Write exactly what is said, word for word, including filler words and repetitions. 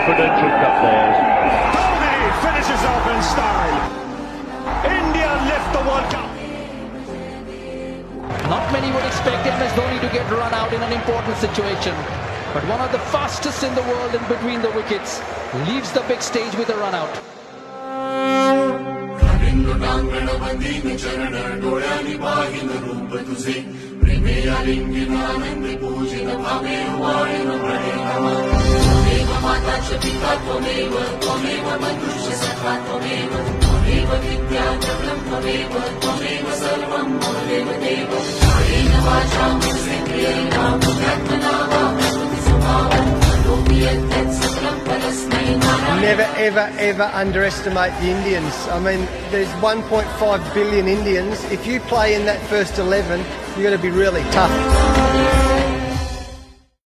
credential cup players. Dhoni finishes off in style. India lift the World Cup. Not many would expect M S Dhoni to get run out in an important situation. But one of the fastest in the world in between the wickets leaves the big stage with a run out. Never, ever, ever underestimate the Indians. I mean, there's one point five billion Indians. If you play in that first eleven, you've got to be really tough.